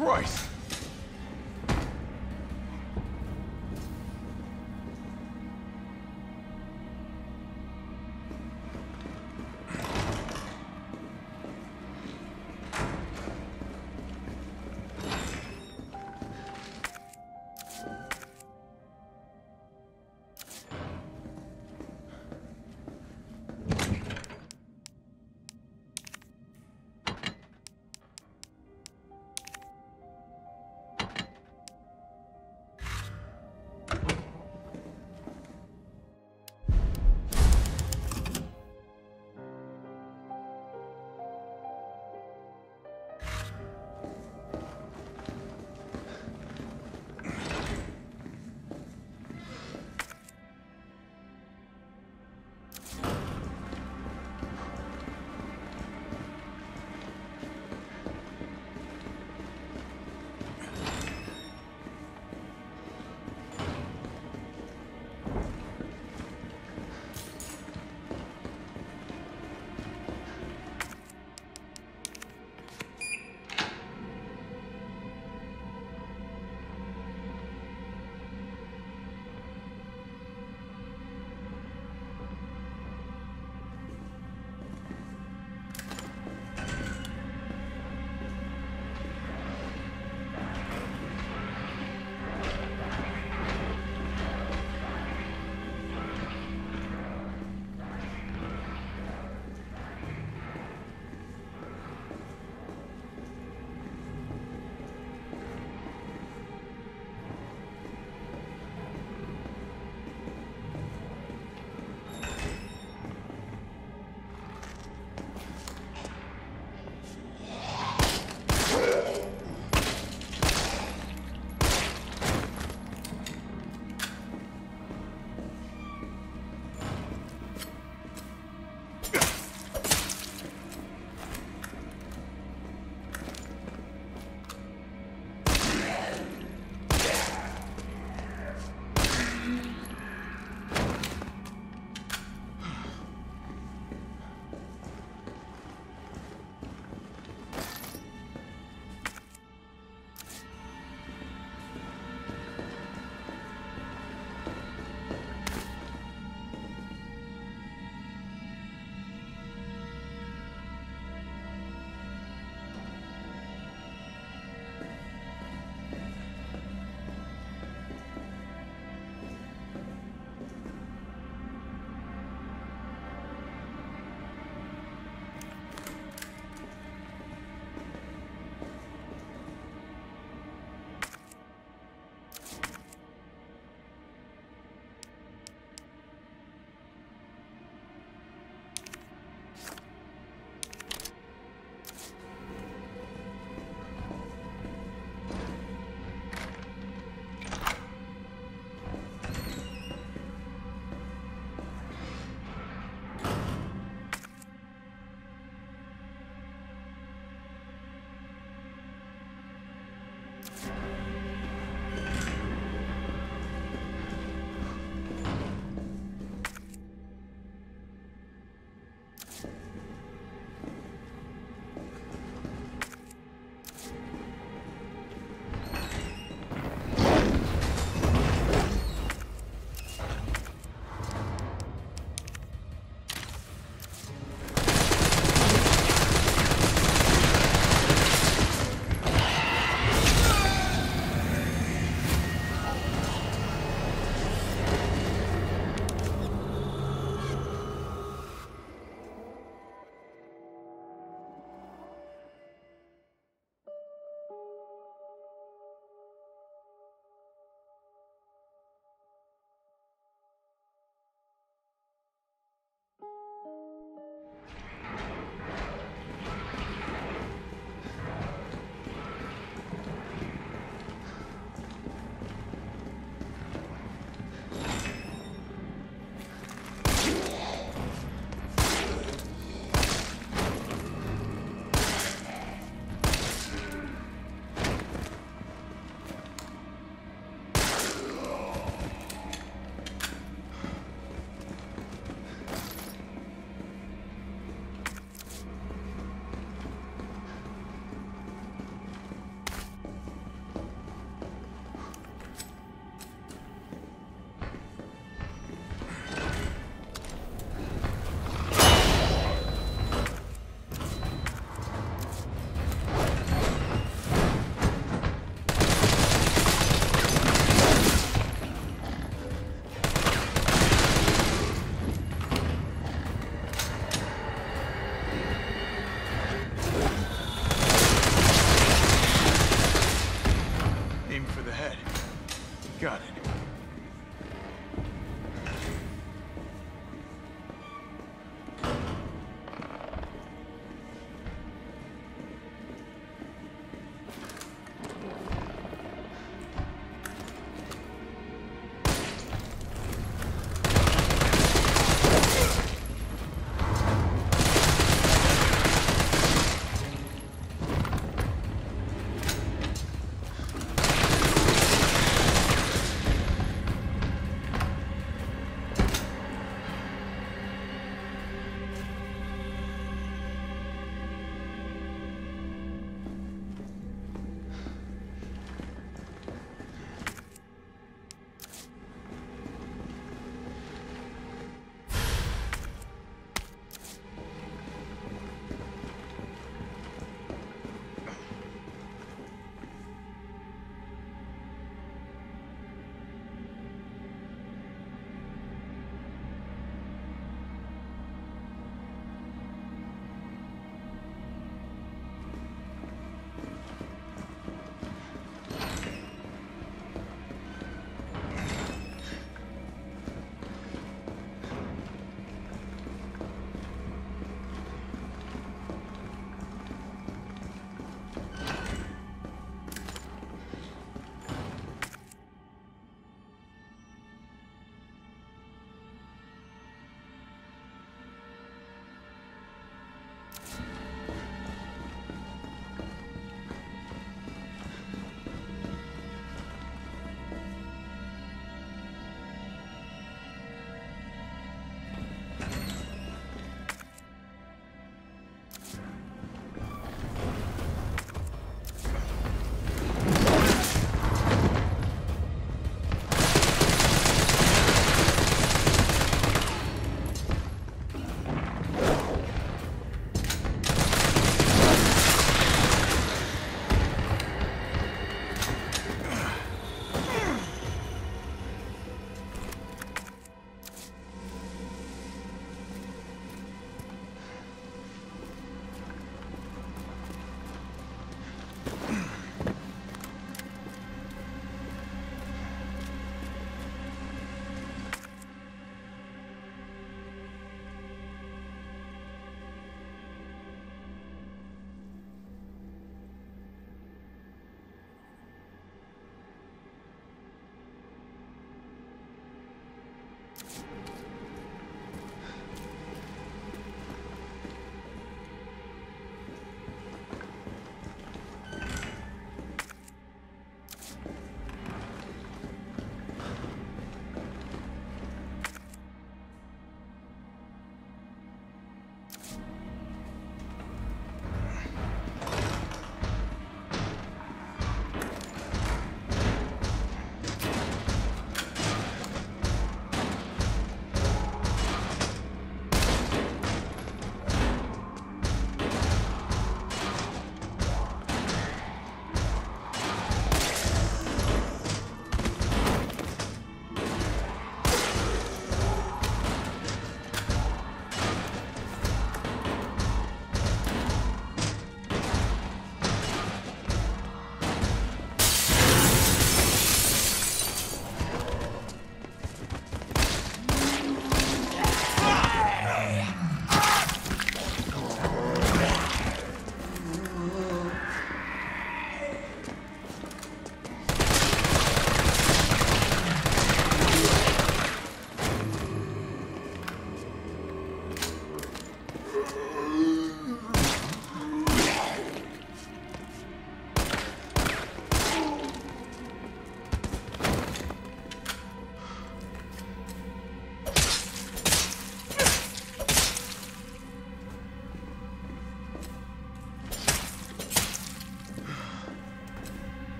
Christ!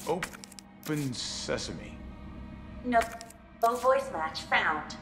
Open sesame. No voice match found.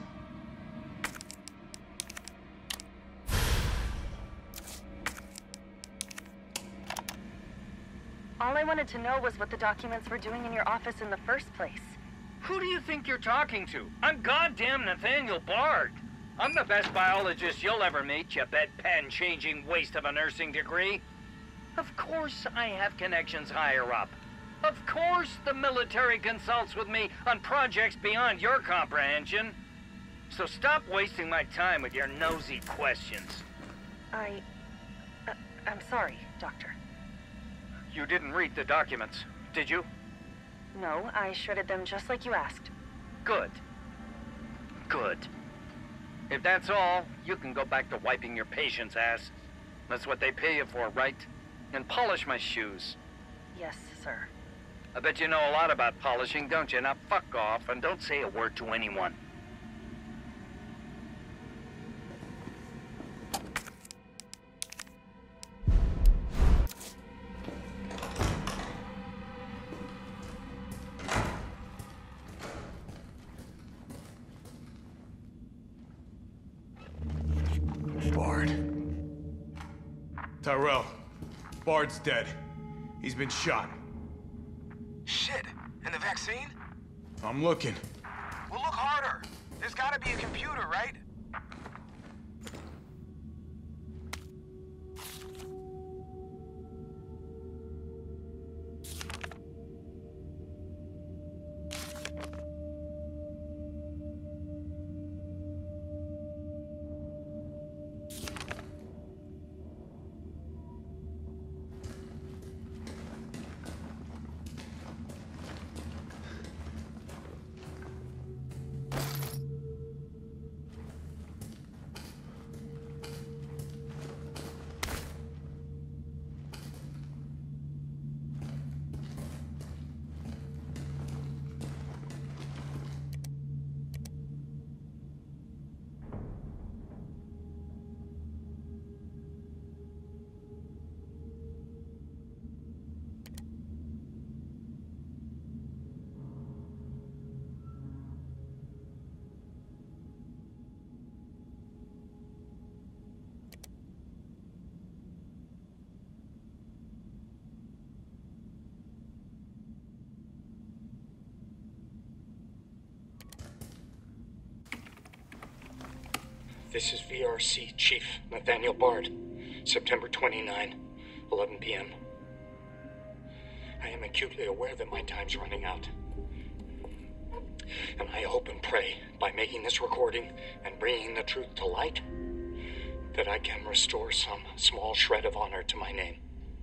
All I wanted to know was what the documents were doing in your office in the first place. Who do you think you're talking to? I'm goddamn Nathaniel Bard. I'm the best biologist you'll ever meet, you bedpan-changing waste of a nursing degree. Of course I have connections higher up. Of course the military consults with me on projects beyond your comprehension. So stop wasting my time with your nosy questions. I'm sorry, Doctor. You didn't read the documents, did you? No, I shredded them just like you asked. Good. Good. If that's all, you can go back to wiping your patient's ass. That's what they pay you for, right? And polish my shoes. Yes, sir. I bet you know a lot about polishing, don't you? Now fuck off and don't say a word to anyone. Bard. Tyrell. Bard's dead. He's been shot. Shit! And the vaccine? I'm looking. Well, look harder. There's gotta be a computer, right? This is VRC Chief Nathaniel Bard, September 29, 11 p.m. I am acutely aware that my time's running out. And I hope and pray, by making this recording and bringing the truth to light, that I can restore some small shred of honor to my name.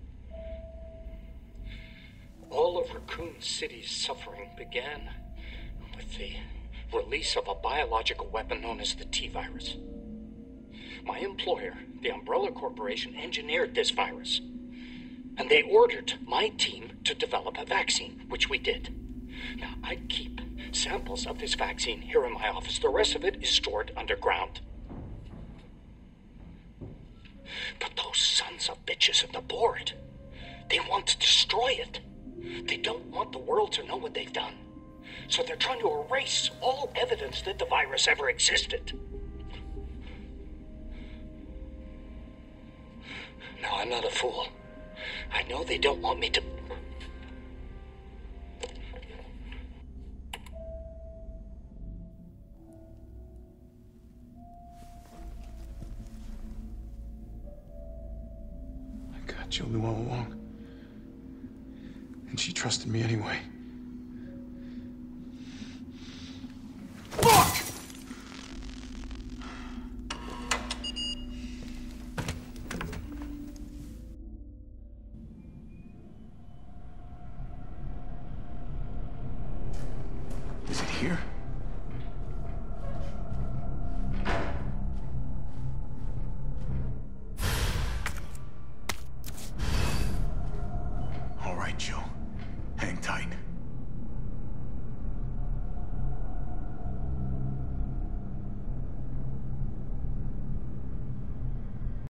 All of Raccoon City's suffering began with the release of a biological weapon known as the T-virus. My employer, the Umbrella Corporation, engineered this virus. And they ordered my team to develop a vaccine, which we did. Now, I keep samples of this vaccine here in my office. The rest of it is stored underground. But those sons of bitches at the board, they want to destroy it. They don't want the world to know what they've done. So they're trying to erase all evidence that the virus ever existed. Now, I'm not a fool. I know they don't want me to... My God, Jill knew all along. And she trusted me anyway. Fuck! Is it here?